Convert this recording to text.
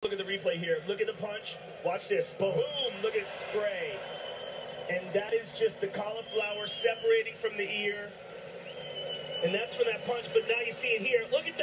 Look at the replay here. Look at the punch. Watch this. Boom. Look at it spray. And that is just the cauliflower separating from the ear. And that's from that punch. But now you see it here. Look at